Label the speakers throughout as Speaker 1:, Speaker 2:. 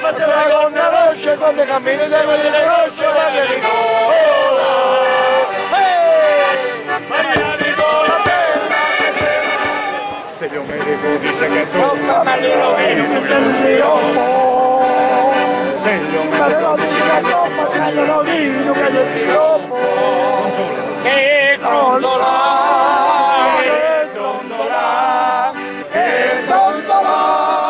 Speaker 1: fate la gonna rossa quando cammini dai vedere rosse Maria Nicola. Maria Nicola bella. Se io mi dico dice che tu Marino vino che non si se io mi dico dice che troppo cagliano vino che io si rompo. Che trondola, che trondola, che trondola.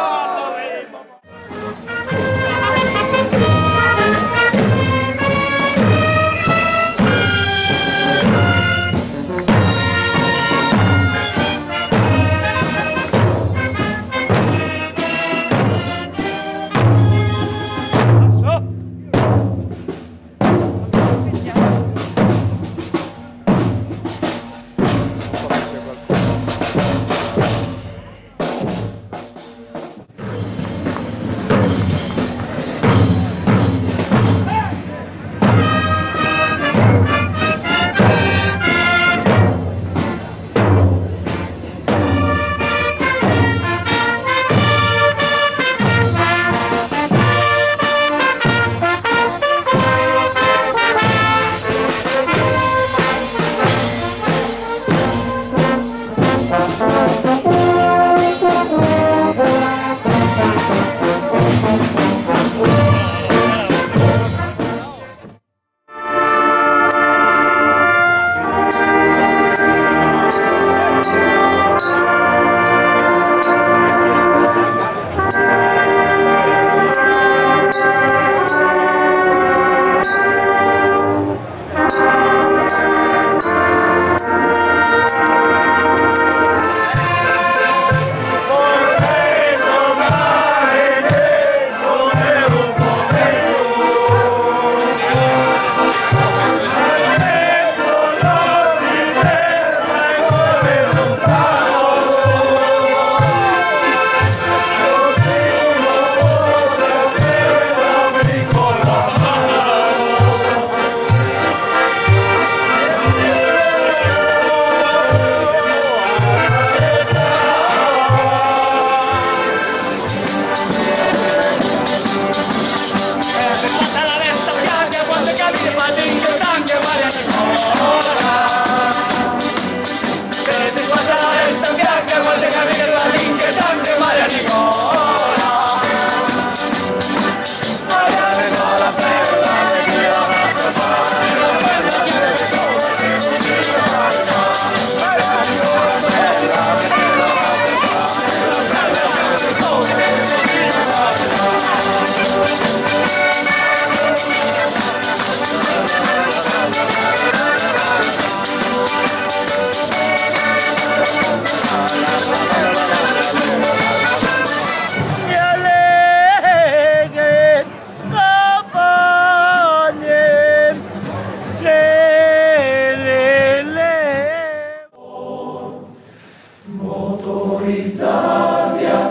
Speaker 2: Motorizzati a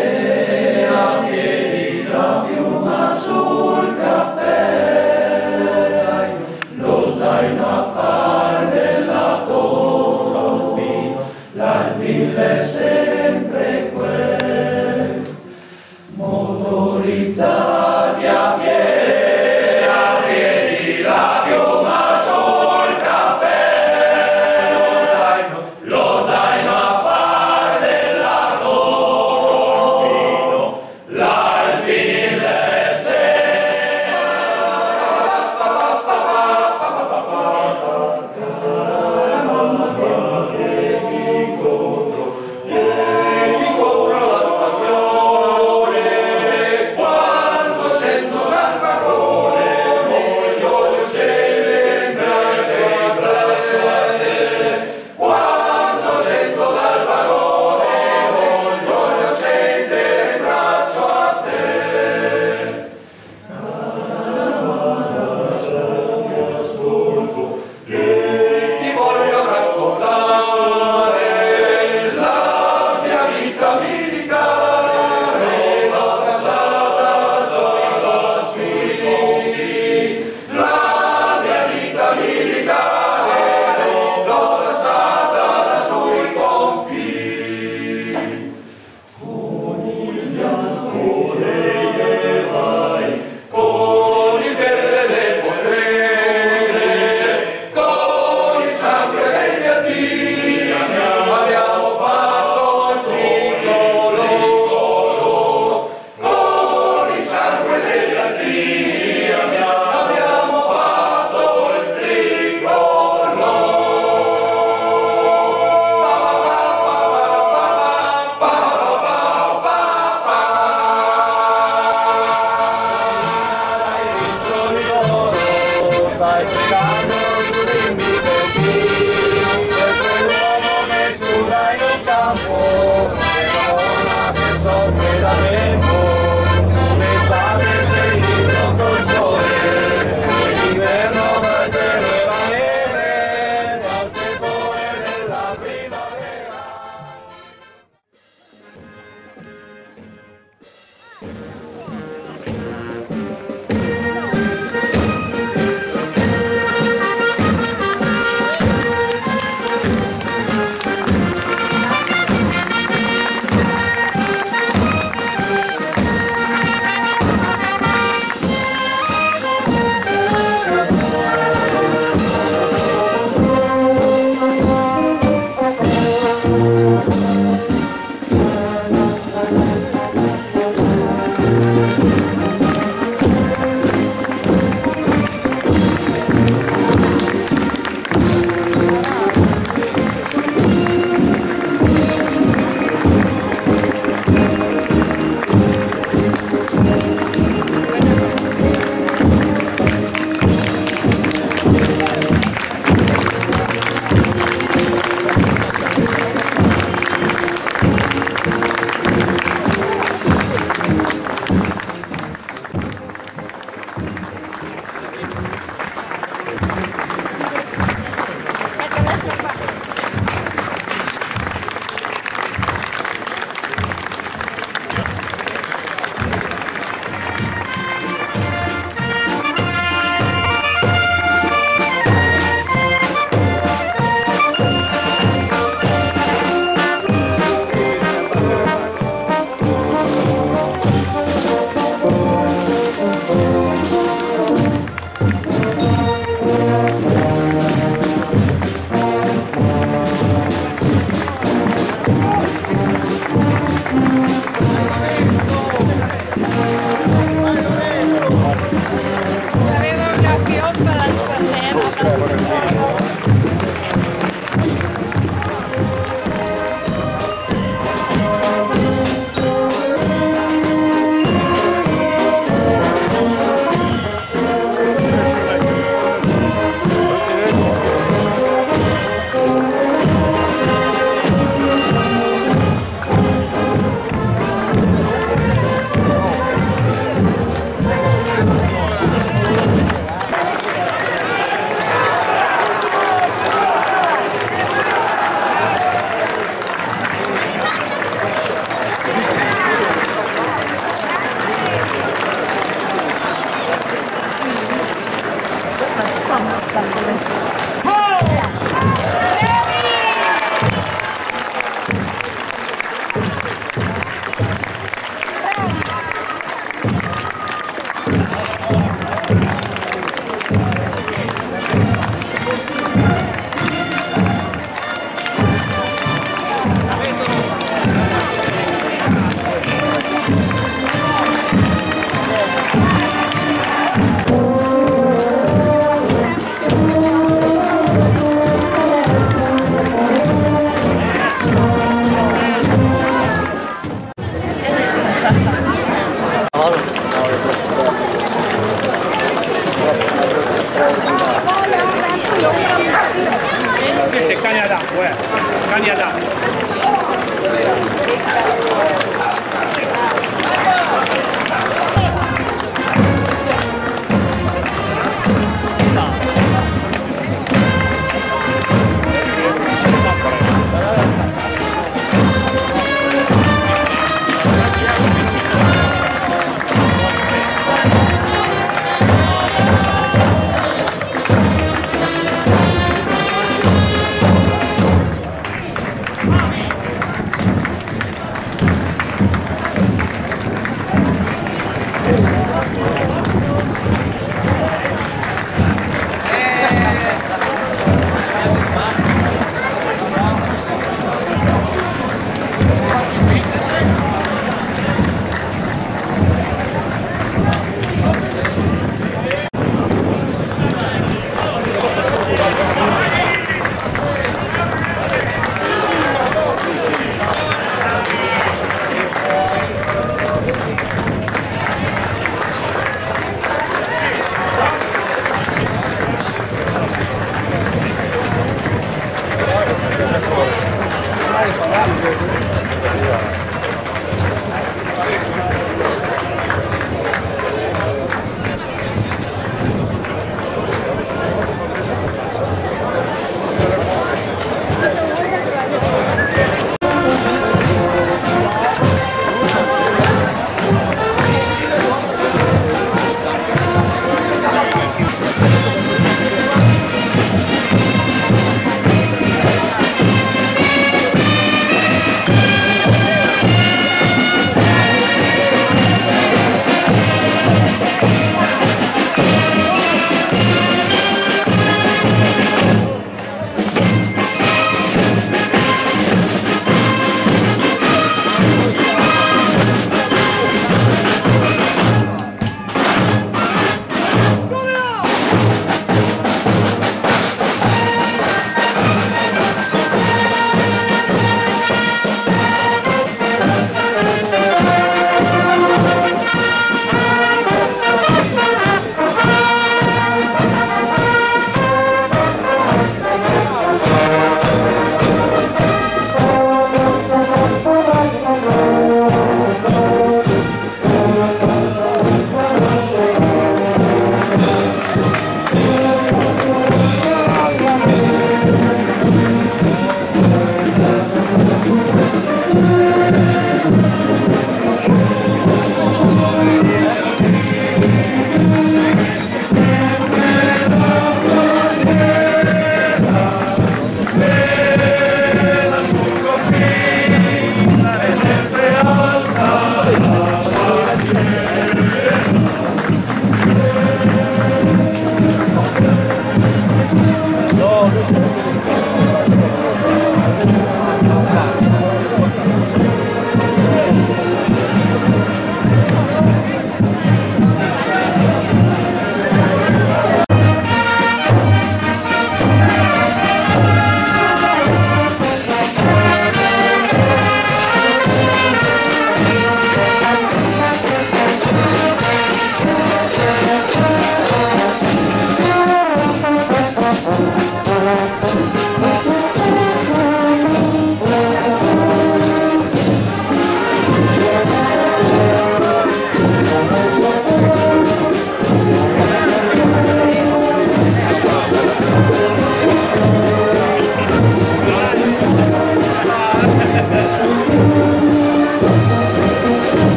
Speaker 2: piedi la piuma sul cappello, lo zaino a far della torre un vino, l'albile è sempre quel. Motorizzati a piedi la piuma sul cappello, lo zaino a quando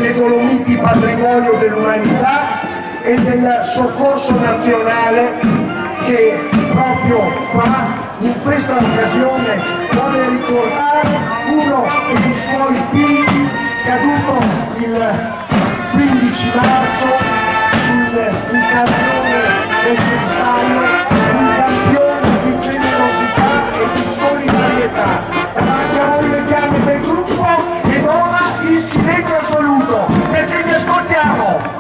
Speaker 3: delle Dolomiti patrimonio dell'umanità e del soccorso nazionale che proprio qua, in questa occasione, vuole ricordare uno dei suoi figli caduto il 15 marzo sul cannone del Cristallo, un campione di generosità e di solidarietà. Davanti a voi le chiame del gruppo ed ora il silenzio assoluto, perché li ascoltiamo!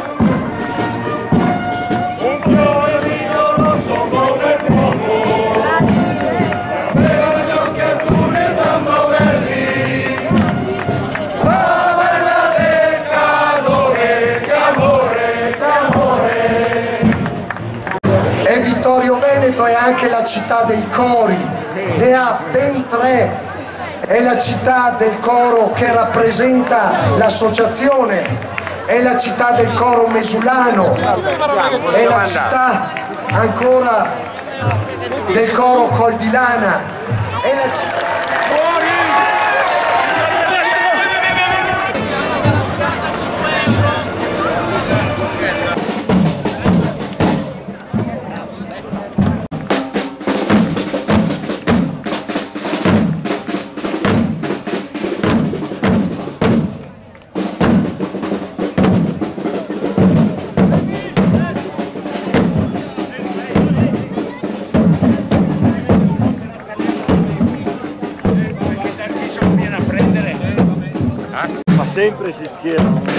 Speaker 2: Un fiorino rosso come il fuoco, aveva gli occhi azzurri e tanto belli, la bella del calore, che amore, che amore.
Speaker 3: E Vittorio Veneto è anche la città dei cori, ne ha ben 3. È la città del coro che rappresenta l'associazione, è la città del coro mesulano, è la città ancora del coro Col di Lana, è la città...
Speaker 1: sempre si schierano